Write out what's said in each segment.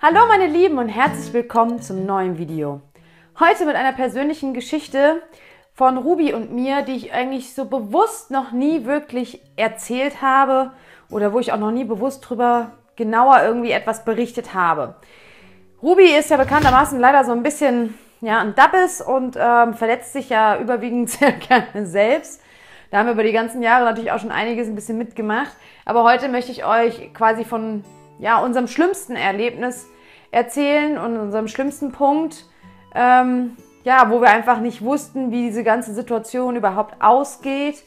Hallo meine Lieben und herzlich willkommen zum neuen Video. Heute mit einer persönlichen Geschichte von Ruby und mir, die ich eigentlich so bewusst noch nie wirklich erzählt habe oder wo ich auch noch nie bewusst drüber genauer irgendwie etwas berichtet habe. Ruby ist ja bekanntermaßen leider so ein bisschen ein Dabbes und verletzt sich ja überwiegend sehr gerne selbst. Da haben wir über die ganzen Jahre natürlich auch schon einiges ein bisschen mitgemacht. Aber heute möchte ich euch quasi von unserem schlimmsten Erlebnis erzählen und unserem schlimmsten Punkt, wo wir einfach nicht wussten, wie diese ganze Situation überhaupt ausgeht.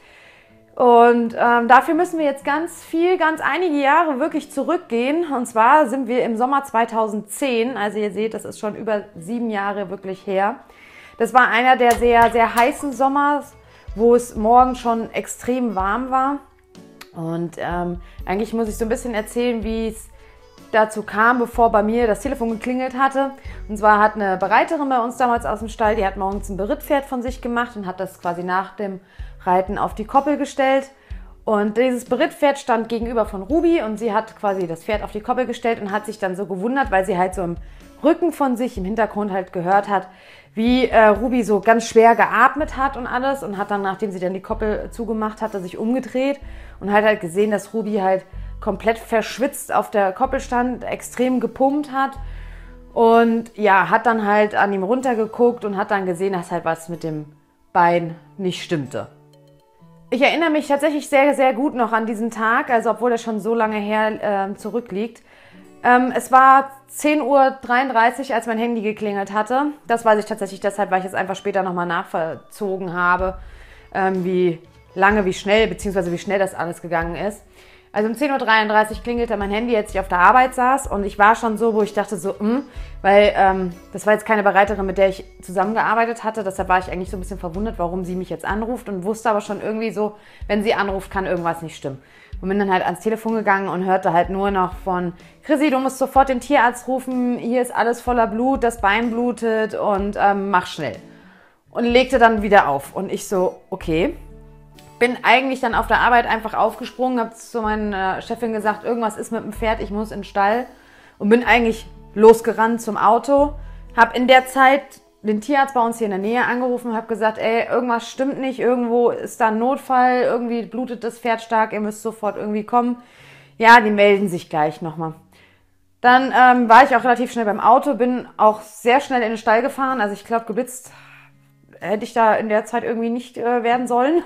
Und dafür müssen wir jetzt ganz einige Jahre wirklich zurückgehen. Und zwar sind wir im Sommer 2010, also ihr seht, das ist schon über 7 Jahre wirklich her. Das war einer der sehr, sehr heißen Sommer, wo es morgens schon extrem warm war. Und eigentlich muss ich so ein bisschen erzählen, wie es dazu kam, bevor bei mir das Telefon geklingelt hatte. Und zwar hat eine Bereiterin bei uns damals aus dem Stall, die hat morgens ein Berittpferd von sich gemacht und hat das quasi nach dem Reiten auf die Koppel gestellt. Und dieses Berittpferd stand gegenüber von Ruby und sie hat quasi das Pferd auf die Koppel gestellt und hat sich dann so gewundert, weil sie halt so im Rücken von sich im Hintergrund halt gehört hat, wie Ruby so ganz schwer geatmet hat und alles, und hat dann, nachdem sie dann die Koppel zugemacht hatte, sich umgedreht und hat halt gesehen, dass Ruby halt komplett verschwitzt auf der Koppel stand, extrem gepumpt hat und hat dann halt an ihm runtergeguckt und hat dann gesehen, dass halt was mit dem Bein nicht stimmte. Ich erinnere mich tatsächlich sehr, sehr gut noch an diesen Tag, also obwohl er schon so lange her zurückliegt. Es war 10:33 Uhr, als mein Handy geklingelt hatte. Das weiß ich tatsächlich deshalb, weil ich es einfach später nochmal nachvollzogen habe, wie lange, wie schnell das alles gegangen ist. Also um 10:33 Uhr klingelte mein Handy, als ich auf der Arbeit saß, und ich war schon so, wo ich dachte so, weil das war jetzt keine Bereiterin, mit der ich zusammengearbeitet hatte, deshalb war ich eigentlich so ein bisschen verwundert, warum sie mich jetzt anruft, und wusste aber schon irgendwie so, wenn sie anruft, kann irgendwas nicht stimmen. Und bin dann halt ans Telefon gegangen und hörte halt nur noch von: Chrissy, du musst sofort den Tierarzt rufen, hier ist alles voller Blut, das Bein blutet und mach schnell. Und legte dann wieder auf. Und ich so, okay. Bin eigentlich dann auf der Arbeit einfach aufgesprungen, habe zu meiner Chefin gesagt, irgendwas ist mit dem Pferd, ich muss in den Stall. Und bin eigentlich losgerannt zum Auto. Habe in der Zeit den Tierarzt bei uns hier in der Nähe angerufen und habe gesagt, ey, irgendwas stimmt nicht, irgendwo ist da ein Notfall, irgendwie blutet das Pferd stark, ihr müsst sofort irgendwie kommen. Ja, die melden sich gleich nochmal. Dann war ich auch relativ schnell beim Auto, bin auch sehr schnell in den Stall gefahren. Also ich glaube, geblitzt hätte ich da in der Zeit irgendwie nicht werden sollen.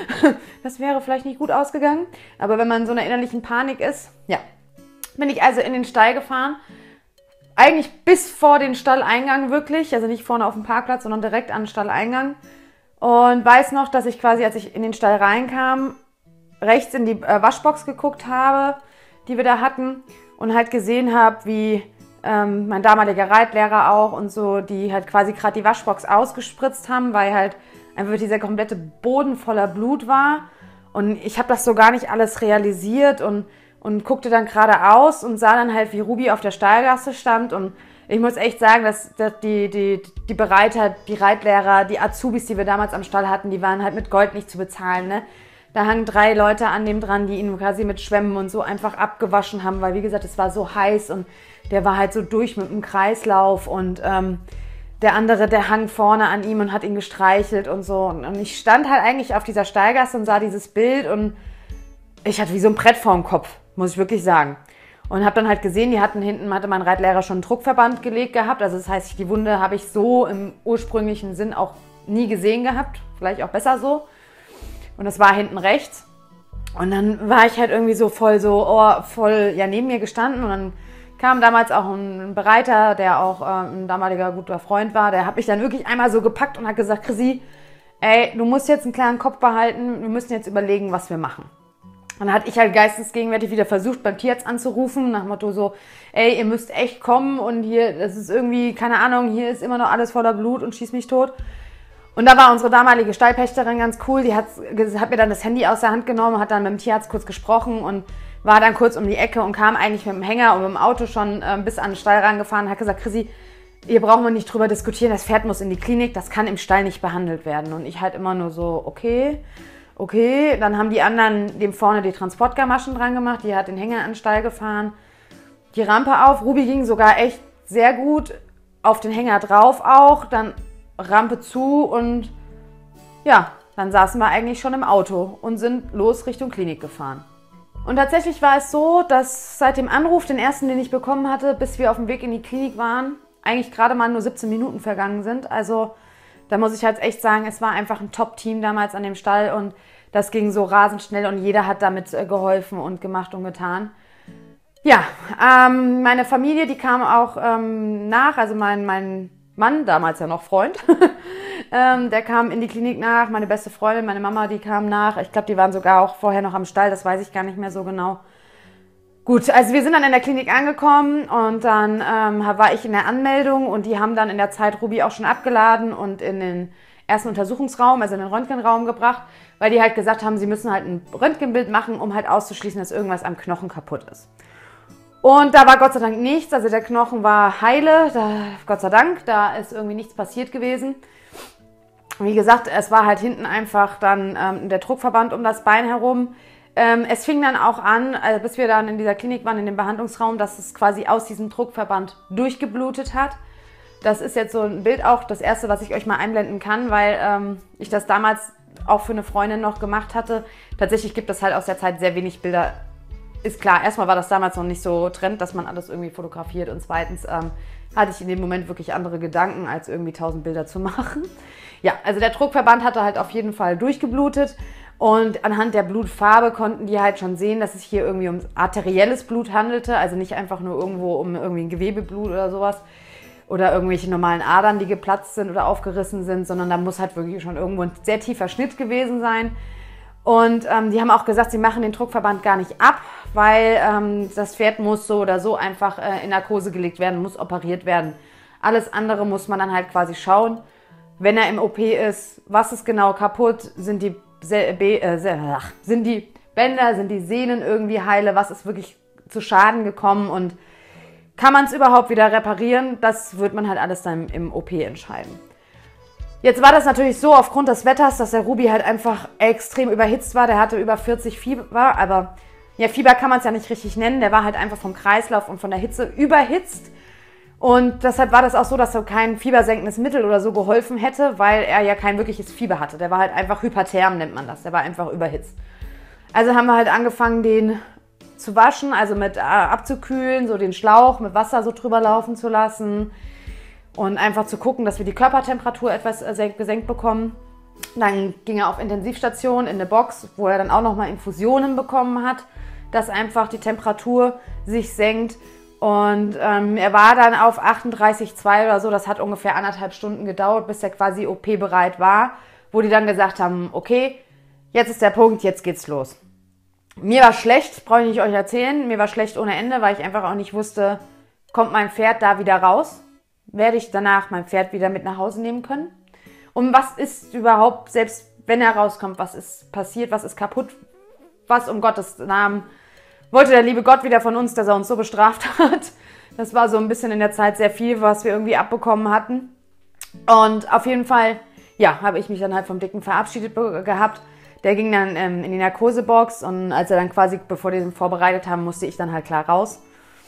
Das wäre vielleicht nicht gut ausgegangen. Aber wenn man in so einer innerlichen Panik ist, bin ich also in den Stall gefahren. Eigentlich bis vor den Stalleingang wirklich. Also nicht vorne auf dem Parkplatz, sondern direkt an den Stalleingang. Und weiß noch, dass ich quasi, als ich in den Stall reinkam, rechts in die Waschbox geguckt habe, die wir da hatten. Und halt gesehen habe, wie mein damaliger Reitlehrer auch und so, die halt quasi gerade die Waschbox ausgespritzt haben, weil halt einfach dieser komplette Boden voller Blut war. Und ich habe das so gar nicht alles realisiert und guckte dann geradeaus und sah dann halt, wie Ruby auf der Stallgasse stand. Und ich muss echt sagen, dass die Bereiter, die Reitlehrer, die Azubis, die wir damals am Stall hatten, die waren halt mit Gold nicht zu bezahlen, ne? Da hangen 3 Leute an dem dran, die ihn quasi mit Schwämmen und so einfach abgewaschen haben, weil wie gesagt, es war so heiß und der war halt so durch mit dem Kreislauf, und der andere, der hang vorne an ihm und hat ihn gestreichelt und so. Und ich stand halt eigentlich auf dieser Stallgasse und sah dieses Bild und ich hatte wie so ein Brett vorm Kopf, muss ich wirklich sagen. Und habe dann halt gesehen, hatte mein Reitlehrer schon einen Druckverband gelegt gehabt. Also das heißt, die Wunde habe ich so im ursprünglichen Sinn auch nie gesehen gehabt. Vielleicht auch besser so. Und das war hinten rechts. Und dann war ich halt irgendwie so voll neben mir gestanden. Und dann kam damals auch ein Bereiter, der auch ein damaliger guter Freund war. Der hat mich dann wirklich einmal so gepackt und hat gesagt: Chrissy, ey, du musst jetzt einen klaren Kopf behalten. Wir müssen jetzt überlegen, was wir machen. Und dann hatte ich halt geistesgegenwärtig wieder versucht, beim Tierarzt anzurufen, nach dem Motto so: ey, ihr müsst echt kommen und hier, das ist irgendwie, keine Ahnung, hier ist immer noch alles voller Blut und schieß mich tot. Und da war unsere damalige Stallpächterin ganz cool, die hat mir dann das Handy aus der Hand genommen, hat dann mit dem Tierarzt kurz gesprochen und war dann kurz um die Ecke und kam eigentlich mit dem Hänger und mit dem Auto schon bis an den Stall rangefahren und hat gesagt: Chrissy, hier brauchen wir nicht drüber diskutieren, das Pferd muss in die Klinik, das kann im Stall nicht behandelt werden. Und ich halt immer nur so, okay. Dann haben die anderen dem vorne die Transportgamaschen dran gemacht, die hat den Hänger an den Stall gefahren. die Rampe auf. Ruby ging sogar echt sehr gut auf den Hänger drauf auch. Dann Rampe zu und ja, dann saßen wir eigentlich schon im Auto und sind los Richtung Klinik gefahren. Und tatsächlich war es so, dass seit dem Anruf, den ersten, den ich bekommen hatte, bis wir auf dem Weg in die Klinik waren, eigentlich gerade mal nur 17 Minuten vergangen sind. Also da muss ich halt echt sagen, es war einfach ein Top-Team damals an dem Stall und das ging so rasend schnell und jeder hat damit geholfen und gemacht und getan. Ja, meine Familie, die kam auch nach, also mein Mann, damals ja noch Freund, der kam in die Klinik nach, meine beste Freundin, meine Mama, die kam nach. Ich glaube, die waren sogar auch vorher noch am Stall, das weiß ich gar nicht mehr so genau. Gut, also wir sind dann in der Klinik angekommen und dann war ich in der Anmeldung und die haben dann in der Zeit Ruby auch schon abgeladen und in den ersten Untersuchungsraum, also in den Röntgenraum gebracht, weil die halt gesagt haben, sie müssen halt ein Röntgenbild machen, um halt auszuschließen, dass irgendwas am Knochen kaputt ist. Und da war Gott sei Dank nichts, also der Knochen war heile, Gott sei Dank, da ist irgendwie nichts passiert gewesen. Wie gesagt, es war halt hinten einfach dann der Druckverband um das Bein herum. Es fing dann auch an, bis wir dann in dieser Klinik waren, in dem Behandlungsraum, dass es quasi aus diesem Druckverband durchgeblutet hat. Das ist jetzt so ein Bild auch, das erste, was ich euch mal einblenden kann, weil ich das damals auch für eine Freundin noch gemacht hatte. Tatsächlich gibt es halt aus der Zeit sehr wenig Bilder. Ist klar, erstmal war das damals noch nicht so Trend, dass man alles irgendwie fotografiert und zweitens hatte ich in dem Moment wirklich andere Gedanken, als irgendwie 1000 Bilder zu machen. Ja, also der Druckverband hatte halt auf jeden Fall durchgeblutet und anhand der Blutfarbe konnten die halt schon sehen, dass es hier irgendwie um arterielles Blut handelte, also nicht einfach nur irgendwo um irgendwie ein Gewebeblut oder sowas oder irgendwelche normalen Adern, die geplatzt sind oder aufgerissen sind, sondern da muss halt wirklich schon irgendwo ein sehr tiefer Schnitt gewesen sein. Und die haben auch gesagt, sie machen den Druckverband gar nicht ab, weil das Pferd muss so oder so einfach in Narkose gelegt werden, muss operiert werden. Alles andere muss man dann halt quasi schauen, wenn er im OP ist, was ist genau kaputt, sind die Bänder, sind die Sehnen irgendwie heile, was ist wirklich zu Schaden gekommen und kann man es überhaupt wieder reparieren, das wird man halt alles dann im OP entscheiden. Jetzt war das natürlich so aufgrund des Wetters, dass der Ruby halt einfach extrem überhitzt war. Der hatte über 40 Fieber, aber ja, Fieber kann man es ja nicht richtig nennen. Der war halt einfach vom Kreislauf und von der Hitze überhitzt. Und deshalb war das auch so, dass er kein fiebersenkendes Mittel oder so geholfen hätte, weil er ja kein wirkliches Fieber hatte. Der war halt einfach hypertherm, nennt man das. Der war einfach überhitzt. Also haben wir halt angefangen, den zu waschen, also mit abzukühlen, so den Schlauch mit Wasser so drüber laufen zu lassen. Und einfach zu gucken, dass wir die Körpertemperatur etwas gesenkt bekommen. Dann ging er auf Intensivstation in eine Box, wo er dann auch nochmal Infusionen bekommen hat, dass einfach die Temperatur sich senkt. Und er war dann auf 38,2 oder so. Das hat ungefähr 1,5 Stunden gedauert, bis er quasi OP-bereit war, wo die dann gesagt haben, okay, jetzt ist der Punkt, jetzt geht's los. Mir war schlecht, brauche ich nicht euch erzählen. Mir war schlecht ohne Ende, weil ich einfach auch nicht wusste, kommt mein Pferd da wieder raus? Werde ich danach mein Pferd wieder mit nach Hause nehmen können? Und was ist überhaupt, selbst wenn er rauskommt, was ist passiert, was ist kaputt, was um Gottes Namen wollte der liebe Gott wieder von uns, dass er uns so bestraft hat. Das war so ein bisschen in der Zeit sehr viel, was wir irgendwie abbekommen hatten. Und auf jeden Fall, ja, habe ich mich dann halt vom Dicken verabschiedet gehabt. Der ging dann in die Narkosebox und als er dann quasi, bevor die ihn vorbereitet haben, musste ich dann halt klar raus.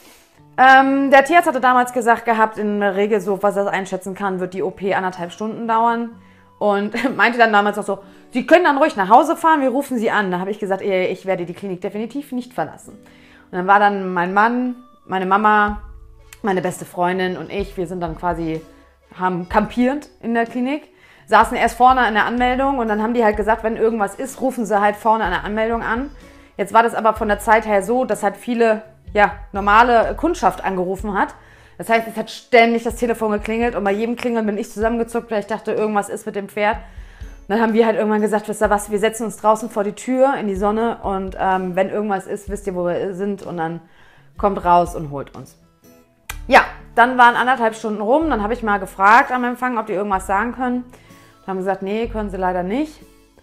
Der Tierarzt hatte damals gesagt gehabt, in der Regel, so was er einschätzen kann, wird die OP 1,5 Stunden dauern. Und meinte dann damals auch so, Sie können dann ruhig nach Hause fahren, wir rufen Sie an. Da habe ich gesagt, ich werde die Klinik definitiv nicht verlassen. Und dann war dann mein Mann, meine Mama, meine beste Freundin und ich, wir sind dann quasi, haben kampierend in der Klinik, saßen erst vorne an der Anmeldung und dann haben die halt gesagt, wenn irgendwas ist, rufen Sie halt vorne an der Anmeldung an. Jetzt war das aber von der Zeit her so, dass halt viele normale Kundschaft angerufen hat. Das heißt, es hat ständig das Telefon geklingelt und bei jedem Klingeln bin ich zusammengezuckt, weil ich dachte, irgendwas ist mit dem Pferd. Und dann haben wir halt irgendwann gesagt, wisst ihr was, wir setzen uns draußen vor die Tür in die Sonne und wenn irgendwas ist, wisst ihr, wo wir sind und dann kommt raus und holt uns. Ja, dann waren 1,5 Stunden rum, dann habe ich mal gefragt am Empfang, ob die irgendwas sagen können. Dann haben gesagt, nee, können sie leider nicht.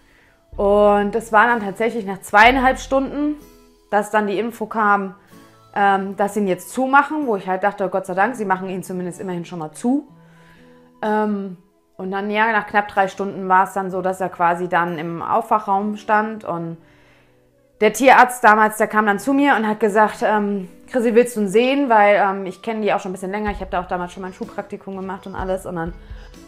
Und es war dann tatsächlich nach 2,5 Stunden, dass dann die Info kam, dass sie ihn jetzt zumachen, wo ich halt dachte, Gott sei Dank, sie machen ihn zumindest immerhin schon mal zu. Und dann, nach knapp 3 Stunden war es dann so, dass er quasi dann im Aufwachraum stand und der Tierarzt damals, der kam dann zu mir und hat gesagt, Chrissy, willst du ihn sehen? Weil ich kenne die auch schon ein bisschen länger. Ich habe da auch damals schon mein Schulpraktikum gemacht und alles. Und dann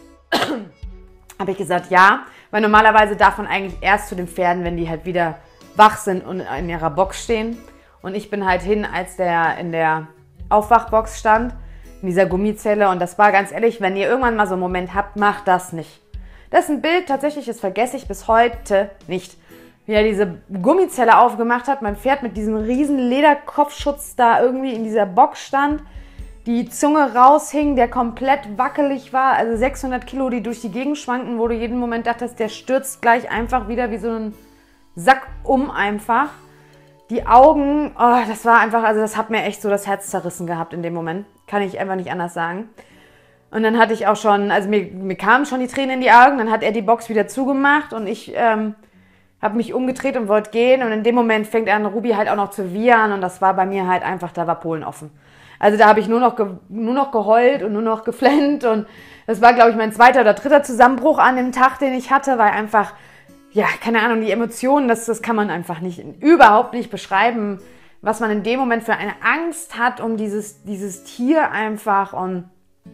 habe ich gesagt, ja. Weil normalerweise darf man eigentlich erst zu den Pferden, wenn die halt wieder wach sind und in ihrer Box stehen. Und ich bin halt hin, als der in der Aufwachbox stand, in dieser Gummizelle. Und das war ganz ehrlich, wenn ihr irgendwann mal so einen Moment habt, macht das nicht. Das ist ein Bild, tatsächlich, das vergesse ich bis heute nicht. Wie er diese Gummizelle aufgemacht hat, mein Pferd mit diesem riesen Lederkopfschutz da irgendwie in dieser Box stand, die Zunge raushing, der komplett wackelig war, also 600 Kilo, die durch die Gegend schwanken, wo du jeden Moment dachtest, der stürzt gleich einfach wieder wie so ein Sack einfach. Die Augen, oh, das war einfach, also das hat mir echt so das Herz zerrissen gehabt in dem Moment. Kann ich einfach nicht anders sagen. Und dann hatte ich auch schon, also mir kamen schon die Tränen in die Augen, dann hat er die Box wieder zugemacht und ich habe mich umgedreht und wollte gehen. Und in dem Moment fängt an, Ruby halt auch noch zu wiehern. Und das war bei mir halt einfach, da war Polen offen. Also da habe ich nur noch geheult und nur noch geflennt. Und das war, glaube ich, mein zweiter oder dritter Zusammenbruch an dem Tag, den ich hatte, weil einfach, ja, keine Ahnung, die Emotionen, das kann man einfach überhaupt nicht beschreiben, was man in dem Moment für eine Angst hat um dieses Tier einfach. Und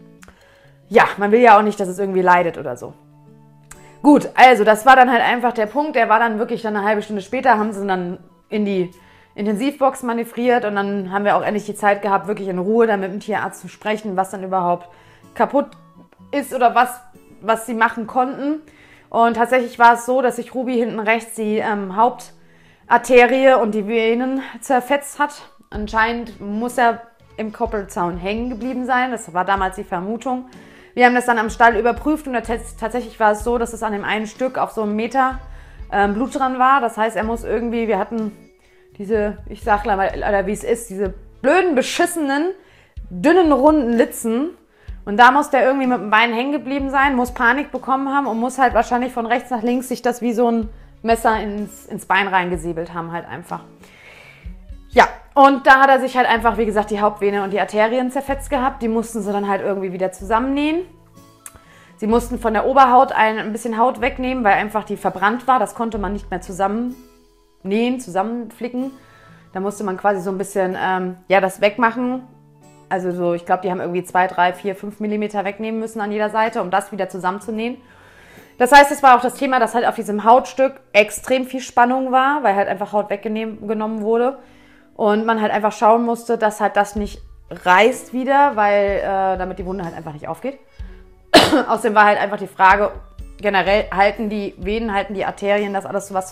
ja, man will ja auch nicht, dass es irgendwie leidet oder so. Gut, also das war dann halt einfach der Punkt, der war dann wirklich dann eine halbe Stunde später, haben sie dann in die Intensivbox manövriert und dann haben wir auch endlich die Zeit gehabt, wirklich in Ruhe dann mit dem Tierarzt zu sprechen, was dann überhaupt kaputt ist oder was sie machen konnten. Und tatsächlich war es so, dass sich Ruby hinten rechts die Hauptarterie und die Venen zerfetzt hat. Anscheinend muss er im Koppelzaun hängen geblieben sein, das war damals die Vermutung. Wir haben das dann am Stall überprüft und tatsächlich war es so, dass es an dem einen Stück auf so einem Meter Blut dran war. Das heißt, er muss irgendwie, wir hatten diese, ich sag leider wie es ist, diese blöden, beschissenen, dünnen, runden Litzen. Und da muss der irgendwie mit dem Bein hängen geblieben sein, muss Panik bekommen haben und muss halt wahrscheinlich von rechts nach links sich das wie so ein Messer ins Bein reingesäbelt haben halt einfach. Ja, und da hat er sich halt einfach, wie gesagt, die Hauptvene und die Arterien zerfetzt gehabt. Die mussten sie dann halt irgendwie wieder zusammennähen. Sie mussten von der Oberhaut ein bisschen Haut wegnehmen, weil einfach die verbrannt war. Das konnte man nicht mehr zusammennähen, zusammenflicken. Da musste man quasi so ein bisschen, ja, das wegmachen. Also so, ich glaube, die haben irgendwie 2, 3, 4, 5 Millimeter wegnehmen müssen an jeder Seite, um das wieder zusammenzunähen. Das heißt, es war auch das Thema, dass halt auf diesem Hautstück extrem viel Spannung war, weil halt einfach Haut weggenommen wurde. Und man halt einfach schauen musste, dass halt das nicht reißt wieder, weil damit die Wunde halt einfach nicht aufgeht. Außerdem war halt einfach die Frage, generell halten die Venen, halten die Arterien, dass alles so was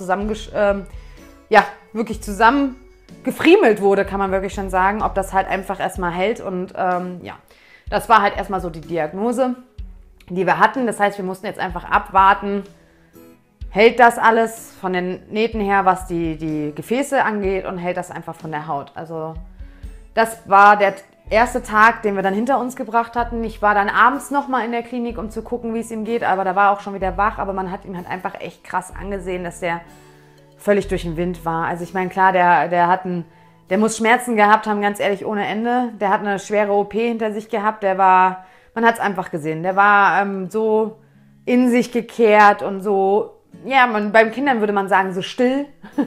wirklich zusammengefriemelt wurde, kann man wirklich schon sagen, ob das halt einfach erstmal hält. Und ja, das war halt erstmal so die Diagnose, die wir hatten. Das heißt, wir mussten jetzt einfach abwarten, hält das alles von den Nähten her, was die Gefäße angeht und hält das einfach von der Haut. Also das war der erste Tag, den wir dann hinter uns gebracht hatten. Ich war dann abends nochmal in der Klinik, um zu gucken, wie es ihm geht, aber da war er auch schon wieder wach. Aber man hat ihm halt einfach echt krass angesehen, dass der völlig durch den Wind war. Also ich meine, klar, der muss Schmerzen gehabt haben, ganz ehrlich, ohne Ende. Der hat eine schwere OP hinter sich gehabt. Man hat es einfach gesehen. Der war so in sich gekehrt und so, ja, beim Kindern würde man sagen, so still.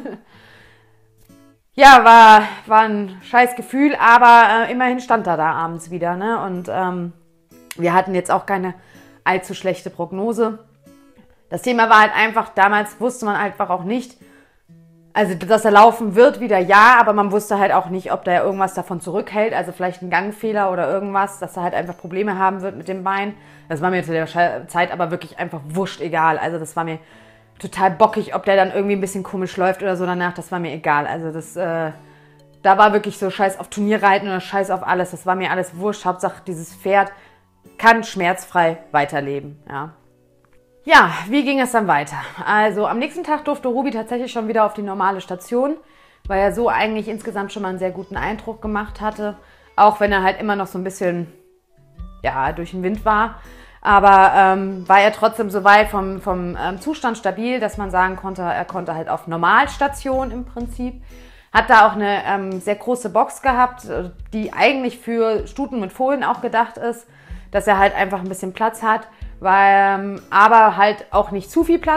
Ja, war ein scheiß Gefühl, aber immerhin stand er da abends wieder, ne? Und wir hatten jetzt auch keine allzu schlechte Prognose. Das Thema war halt einfach, damals wusste man einfach auch nicht, also dass er laufen wird wieder, ja, aber man wusste halt auch nicht, ob der irgendwas davon zurückhält, also vielleicht ein Gangfehler oder irgendwas, dass er halt einfach Probleme haben wird mit dem Bein. Das war mir zu der Zeit aber wirklich einfach wurscht egal, also das war mir total bockig, ob der dann irgendwie ein bisschen komisch läuft oder so danach, das war mir egal. Also da war wirklich so Scheiß auf Turnierreiten oder Scheiß auf alles, das war mir alles wurscht. Hauptsache dieses Pferd kann schmerzfrei weiterleben, ja. Ja, wie ging es dann weiter? Also am nächsten Tag durfte Ruby tatsächlich schon wieder auf die normale Station, weil er so eigentlich insgesamt schon mal einen sehr guten Eindruck gemacht hatte, auch wenn er halt immer noch so ein bisschen, ja, durch den Wind war. Aber war er trotzdem so weit vom Zustand stabil, dass man sagen konnte, er konnte halt auf Normalstation im Prinzip. Hat da auch eine sehr große Box gehabt, die eigentlich für Stuten mit Fohlen auch gedacht ist, dass er halt einfach ein bisschen Platz hat, aber halt auch nicht zu viel Platz.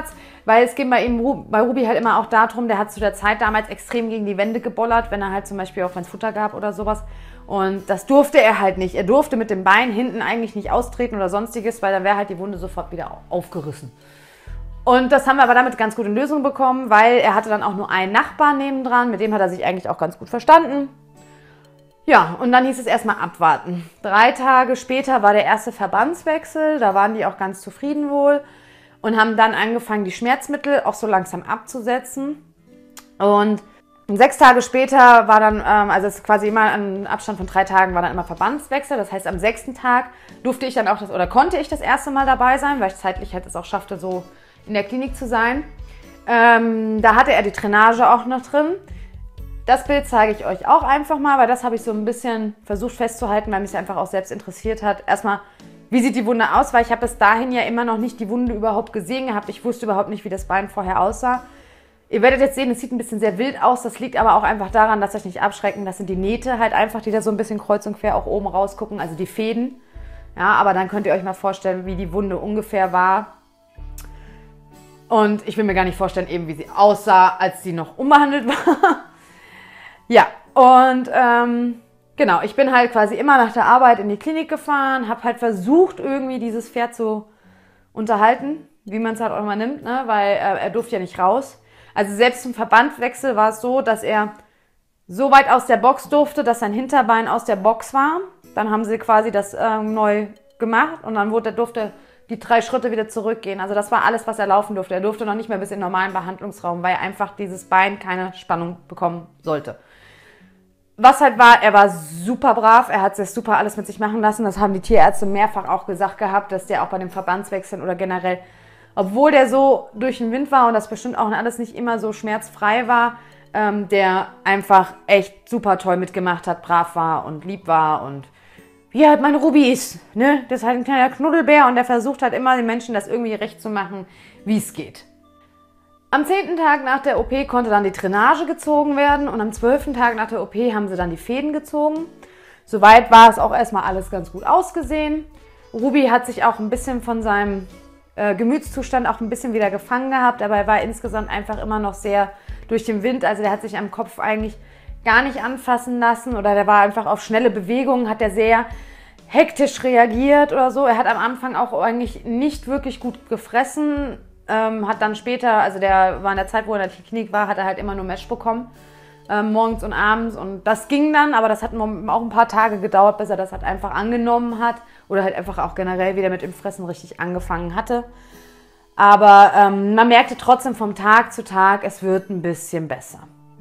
weil es ging bei Ruby halt immer auch darum, der hat zu der Zeit damals extrem gegen die Wände gebollert, wenn er halt zum Beispiel auch wenn es Futter gab oder sowas. Und das durfte er halt nicht. Er durfte mit dem Bein hinten eigentlich nicht austreten oder sonstiges, weil dann wäre halt die Wunde sofort wieder aufgerissen. Und das haben wir aber damit ganz gut in Lösung bekommen, weil er hatte dann auch nur einen Nachbarn nebendran, mit dem hat er sich eigentlich auch ganz gut verstanden. Ja, und dann hieß es erstmal abwarten. 3 Tage später war der erste Verbandswechsel, da waren die auch ganz zufrieden wohl und haben dann angefangen, die Schmerzmittel auch so langsam abzusetzen. Und 6 Tage später war dann, also es ist quasi immer im Abstand von 3 Tagen war dann immer Verbandswechsel. Das heißt, am 6. Tag durfte ich dann auch konnte ich das erste Mal dabei sein, weil ich zeitlich halt es auch schaffte, so in der Klinik zu sein. Da hatte er die Drainage auch noch drin. Das Bild zeige ich euch auch einfach mal, weil das habe ich so ein bisschen versucht festzuhalten, weil mich es einfach auch selbst interessiert hat. Erstmal, wie sieht die Wunde aus? Weil ich habe bis dahin ja immer noch nicht die Wunde überhaupt gesehen gehabt. Ich wusste überhaupt nicht, wie das Bein vorher aussah. Ihr werdet jetzt sehen, es sieht ein bisschen sehr wild aus. Das liegt aber auch einfach daran, dass euch nicht abschrecken. Das sind die Nähte halt einfach, die da so ein bisschen kreuz und quer auch oben rausgucken, also die Fäden. Ja, aber dann könnt ihr euch mal vorstellen, wie die Wunde ungefähr war. Und ich will mir gar nicht vorstellen, eben wie sie aussah, als sie noch unbehandelt war. Ja, und genau, ich bin halt quasi immer nach der Arbeit in die Klinik gefahren, habe halt versucht, irgendwie dieses Pferd zu unterhalten, wie man es halt auch immer nimmt, ne? Weil er durfte ja nicht raus. Also selbst zum Verbandwechsel war es so, dass er so weit aus der Box durfte, dass sein Hinterbein aus der Box war. Dann haben sie quasi das neu gemacht und dann durfte die 3 Schritte wieder zurückgehen. Also das war alles, was er laufen durfte. Er durfte noch nicht mehr bis in den normalen Behandlungsraum, weil einfach dieses Bein keine Spannung bekommen sollte. Was halt war, er war super brav, er hat das super alles mit sich machen lassen. Das haben die Tierärzte mehrfach auch gesagt gehabt, dass der auch bei den Verbandswechseln oder generell, obwohl der so durch den Wind war und das bestimmt auch alles nicht immer so schmerzfrei war, der einfach echt super toll mitgemacht hat, brav war und lieb war und wie halt mein Ruby ist, ne? Das ist halt ein kleiner Knuddelbär und der versucht halt immer den Menschen das irgendwie recht zu machen, wie es geht. Am 10. Tag nach der OP konnte dann die Drainage gezogen werden und am 12. Tag nach der OP haben sie dann die Fäden gezogen. Soweit war es auch erstmal alles ganz gut ausgesehen. Ruby hat sich auch ein bisschen von seinem Gemütszustand auch ein bisschen wieder gefangen gehabt, aber er war insgesamt einfach immer noch sehr durch den Wind, also der hat sich am Kopf eigentlich gar nicht anfassen lassen oder der war einfach auf schnelle Bewegungen, hat er sehr hektisch reagiert oder so. Er hat am Anfang auch eigentlich nicht wirklich gut gefressen, hat dann später, also der war in der Zeit, wo er in der Klinik war, hat er halt immer nur Mesh bekommen, morgens und abends und das ging dann, aber das hat auch ein paar Tage gedauert, bis er das halt einfach angenommen hat oder halt einfach auch generell wieder mit dem Fressen richtig angefangen hatte. Aber man merkte trotzdem vom Tag zu Tag, es wird ein bisschen besser.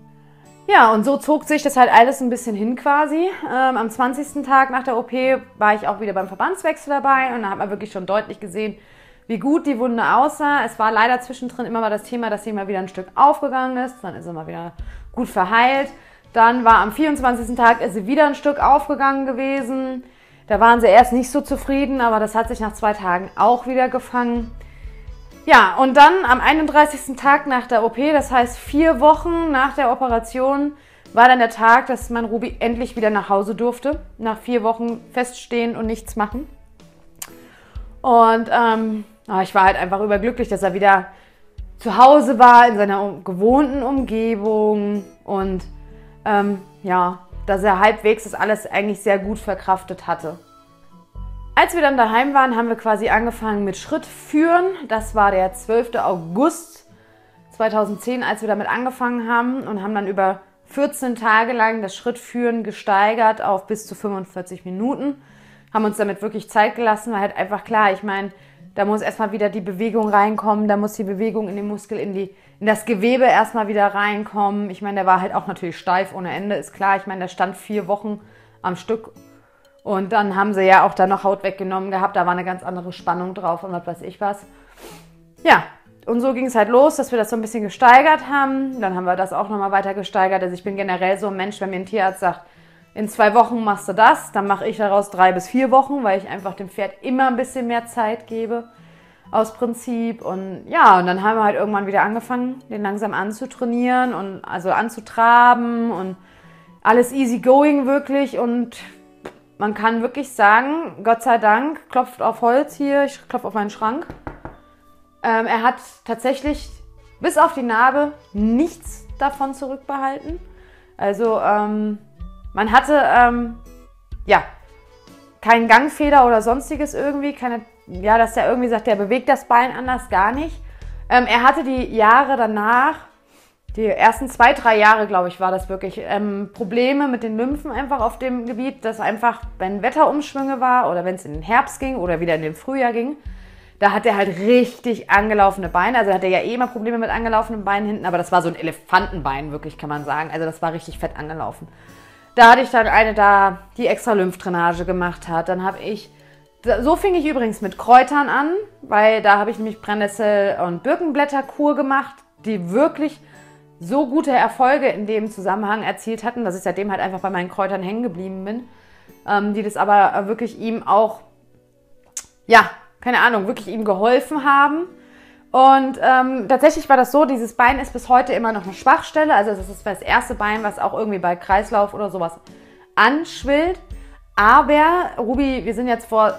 Ja, und so zog sich das halt alles ein bisschen hin quasi. Am 20. Tag nach der OP war ich auch wieder beim Verbandswechsel dabei und da hat man wirklich schon deutlich gesehen, wie gut die Wunde aussah. Es war leider zwischendrin immer mal das Thema, dass sie mal wieder ein Stück aufgegangen ist. Dann ist sie mal wieder gut verheilt. Dann war am 24. Tag ist sie wieder ein Stück aufgegangen gewesen. Da waren sie erst nicht so zufrieden, aber das hat sich nach 2 Tagen auch wieder gefangen. Ja, und dann am 31. Tag nach der OP, das heißt 4 Wochen nach der Operation, war dann der Tag, dass mein Ruby endlich wieder nach Hause durfte. Nach 4 Wochen feststehen und nichts machen. Und ich war halt einfach überglücklich, dass er wieder zu Hause war, in seiner gewohnten Umgebung und ja, dass er halbwegs das alles eigentlich sehr gut verkraftet hatte. Als wir dann daheim waren, haben wir quasi angefangen mit Schrittführen. Das war der 12. August 2010, als wir damit angefangen haben und haben dann über 14 Tage lang das Schrittführen gesteigert auf bis zu 45 Minuten. Haben uns damit wirklich Zeit gelassen, weil halt einfach klar, ich meine, da muss erstmal wieder die Bewegung reinkommen, da muss die Bewegung in den Muskel, in das Gewebe erstmal wieder reinkommen. Ich meine, der war halt auch natürlich steif ohne Ende, ist klar. Ich meine, der stand 4 Wochen am Stück und dann haben sie ja auch da noch Haut weggenommen gehabt, da war eine ganz andere Spannung drauf und was weiß ich was. Ja, und so ging es halt los, dass wir das so ein bisschen gesteigert haben. Dann haben wir das auch nochmal weiter gesteigert. Also ich bin generell so ein Mensch, wenn mir ein Tierarzt sagt, in 2 Wochen machst du das, dann mache ich daraus 3 bis 4 Wochen, weil ich einfach dem Pferd immer ein bisschen mehr Zeit gebe, aus Prinzip. Und ja, und dann haben wir halt irgendwann wieder angefangen, den langsam anzutrainieren und also anzutraben und alles easy going wirklich. Und man kann wirklich sagen, Gott sei Dank, klopft auf Holz hier, ich klopfe auf meinen Schrank. Er hat tatsächlich bis auf die Narbe nichts davon zurückbehalten. Also man hatte ja keinen Gangfehler oder sonstiges irgendwie. Dass der irgendwie sagt, der bewegt das Bein anders, gar nicht. Er hatte die Jahre danach, die ersten 2, 3 Jahre, glaube ich, war das wirklich, Probleme mit den Lymphen einfach auf dem Gebiet, dass einfach, wenn Wetterumschwünge war oder wenn es in den Herbst ging oder wieder in den Frühjahr ging, da hat er halt richtig angelaufene Beine. Also hat er ja eh immer Probleme mit angelaufenen Beinen hinten, aber das war so ein Elefantenbein, wirklich, kann man sagen. Also das war richtig fett angelaufen. Da hatte ich dann eine da, die extra Lymphdrainage gemacht hat. Dann habe ich, so fing ich übrigens mit Kräutern an, weil da habe ich nämlich Brennnessel- und Birkenblätterkur gemacht, die wirklich so gute Erfolge in dem Zusammenhang erzielt hatten, dass ich seitdem halt einfach bei meinen Kräutern hängen geblieben bin, die das aber wirklich ihm auch, ja, keine Ahnung, wirklich ihm geholfen haben. Und tatsächlich war das so, dieses Bein ist bis heute immer noch eine Schwachstelle, also das ist das erste Bein, was auch irgendwie bei Kreislauf oder sowas anschwillt. Aber, Ruby, wir sind jetzt vor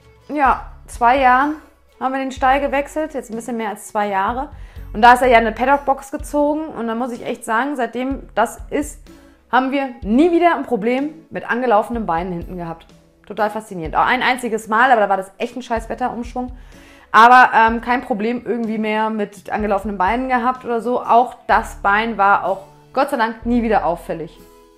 2 Jahren, haben wir den Stall gewechselt, jetzt ein bisschen mehr als 2 Jahre. Und da ist er ja in eine Paddock-Box gezogen und da muss ich echt sagen, seitdem das ist, haben wir nie wieder ein Problem mit angelaufenen Beinen hinten gehabt. Total faszinierend. Auch ein einziges Mal, aber da war das echt ein scheiß Wetterumschwung. Aber kein Problem irgendwie mehr mit angelaufenen Beinen gehabt oder so. Auch das Bein war auch Gott sei Dank nie wieder auffällig.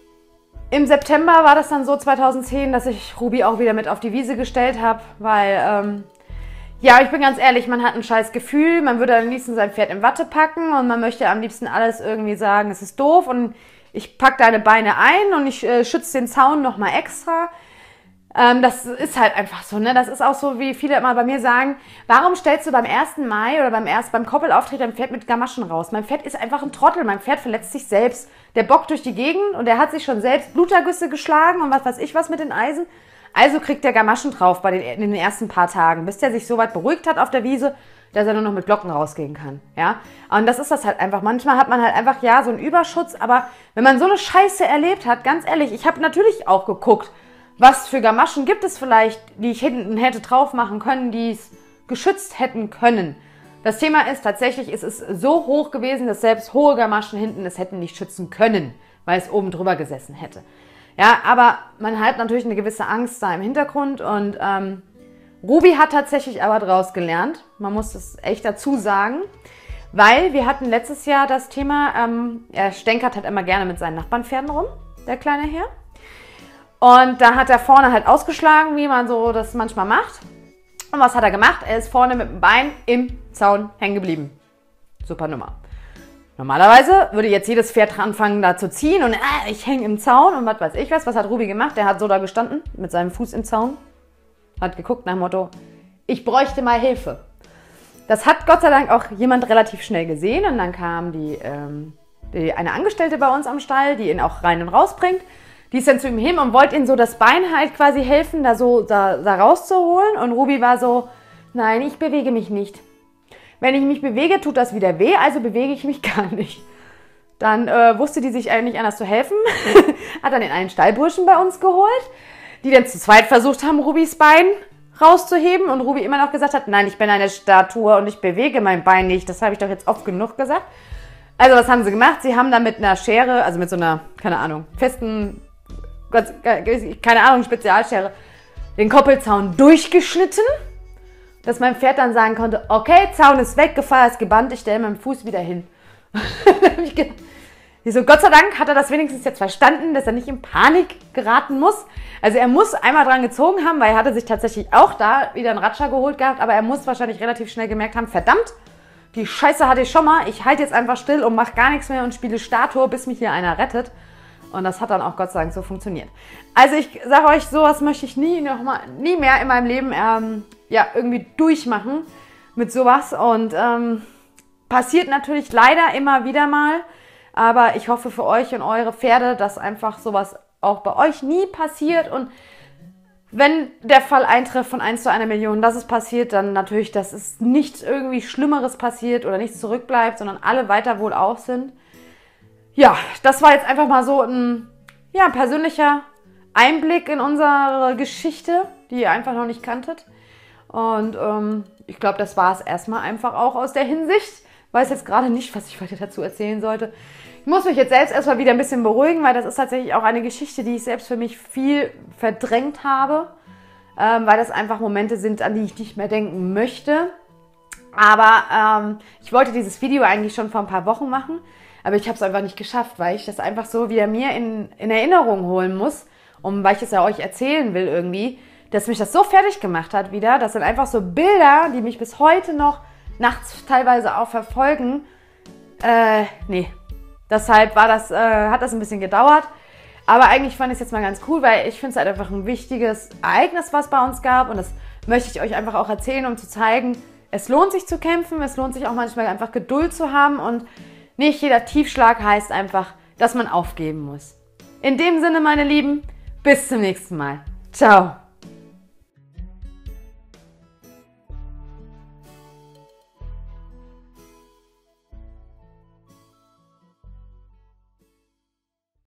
Im September war das dann so 2010, dass ich Ruby auch wieder mit auf die Wiese gestellt habe, weil ja, ich bin ganz ehrlich, man hat ein scheiß Gefühl, man würde am liebsten sein Pferd in Watte packen und man möchte am liebsten alles irgendwie sagen, es ist doof und ich packe deine Beine ein und ich schütze den Zaun nochmal extra. Das ist halt einfach so, ne? Das ist auch so, wie viele immer bei mir sagen, warum stellst du beim 1. Mai oder beim Koppelauftritt dein Pferd mit Gamaschen raus? Mein Pferd ist einfach ein Trottel, mein Pferd verletzt sich selbst. Der bockt durch die Gegend und der hat sich schon selbst Blutergüsse geschlagen und was weiß ich was mit den Eisen. Also kriegt der Gamaschen drauf in den ersten paar Tagen, bis der sich so weit beruhigt hat auf der Wiese, dass er nur noch mit Glocken rausgehen kann. Ja? Und das ist das halt einfach. Manchmal hat man halt einfach, ja, so einen Überschutz, aber wenn man so eine Scheiße erlebt hat, ganz ehrlich, ich habe natürlich auch geguckt, was für Gamaschen gibt es vielleicht, die ich hinten hätte drauf machen können, die es geschützt hätten können. Das Thema ist tatsächlich, es ist so hoch gewesen, dass selbst hohe Gamaschen hinten es hätten nicht schützen können, weil es oben drüber gesessen hätte. Ja, aber man hat natürlich eine gewisse Angst da im Hintergrund und Ruby hat tatsächlich aber daraus gelernt. Man muss das echt dazu sagen, weil wir hatten letztes Jahr das Thema, er stänkert halt immer gerne mit seinen Nachbarnpferden rum, der kleine Herr. Und da hat er vorne halt ausgeschlagen, wie man so das manchmal macht. Und was hat er gemacht? Er ist vorne mit dem Bein im Zaun hängen geblieben. Super Nummer. Normalerweise würde jetzt jedes Pferd anfangen da zu ziehen und ich hänge im Zaun und was weiß ich was. Was hat Ruby gemacht? Der hat so da gestanden mit seinem Fuß im Zaun. Hat geguckt nach dem Motto, ich bräuchte mal Hilfe. Das hat Gott sei Dank auch jemand relativ schnell gesehen. Und dann kam eine Angestellte bei uns am Stall, die ihn auch rein und raus bringt. Die ist dann zu ihm hin und wollte ihm so das Bein halt quasi helfen, da rauszuholen. Und Ruby war so, nein, ich bewege mich nicht. Wenn ich mich bewege, tut das wieder weh, also bewege ich mich gar nicht. Dann wusste die sich eigentlich anders zu helfen. Hat dann den einen Stallburschen bei uns geholt, die dann zu zweit versucht haben, Rubys Bein rauszuheben. Und Ruby immer noch gesagt hat, nein, ich bin eine Statue und ich bewege mein Bein nicht. Das habe ich doch jetzt oft genug gesagt. Also was haben sie gemacht? Sie haben dann mit einer Schere, also mit so einer, keine Ahnung, festen, keine Ahnung, Spezialschere, den Koppelzaun durchgeschnitten, dass mein Pferd dann sagen konnte, okay, Zaun ist weg, Gefahr ist gebannt, ich stelle meinen Fuß wieder hin. Ich so, Gott sei Dank hat er das wenigstens jetzt verstanden, dass er nicht in Panik geraten muss. Also er muss einmal dran gezogen haben, weil er hatte sich tatsächlich auch da wieder einen Ratscher geholt gehabt, aber er muss wahrscheinlich relativ schnell gemerkt haben, verdammt, die Scheiße hatte ich schon mal, ich halte jetzt einfach still und mache gar nichts mehr und spiele Statue, bis mich hier einer rettet. Und das hat dann auch Gott sei Dank so funktioniert. Also ich sage euch, sowas möchte ich nie mehr in meinem Leben irgendwie durchmachen mit sowas. Und passiert natürlich leider immer wieder mal. Aber ich hoffe für euch und eure Pferde, dass einfach sowas auch bei euch nie passiert. Und wenn der Fall eintrifft von 1 zu 1 Million, dass es passiert, dann natürlich, dass es nichts irgendwie Schlimmeres passiert oder nichts zurückbleibt, sondern alle weiter wohlauf sind. Ja, das war jetzt einfach mal so ein persönlicher Einblick in unsere Geschichte, die ihr einfach noch nicht kanntet. Und ich glaube, das war es erstmal einfach auch aus der Hinsicht. Weiß jetzt gerade nicht, was ich weiter dazu erzählen sollte. Ich muss mich jetzt selbst erstmal wieder ein bisschen beruhigen, weil das ist tatsächlich auch eine Geschichte, die ich selbst für mich viel verdrängt habe. Weil das einfach Momente sind, an die ich nicht mehr denken möchte. Aber ich wollte dieses Video eigentlich schon vor ein paar Wochen machen, aber ich habe es einfach nicht geschafft, weil ich das einfach so wieder mir in Erinnerung holen muss, weil ich es ja euch erzählen will irgendwie, dass mich das so fertig gemacht hat wieder. Das sind einfach so Bilder, die mich bis heute noch nachts teilweise auch verfolgen. Nee, deshalb hat das ein bisschen gedauert. Aber eigentlich fand ich es jetzt mal ganz cool, weil ich finde es halt einfach ein wichtiges Ereignis, was bei uns gab. Und das möchte ich euch einfach auch erzählen, um zu zeigen, es lohnt sich zu kämpfen, es lohnt sich auch manchmal einfach Geduld zu haben. Und nicht jeder Tiefschlag heißt einfach, dass man aufgeben muss. In dem Sinne, meine Lieben, bis zum nächsten Mal. Ciao.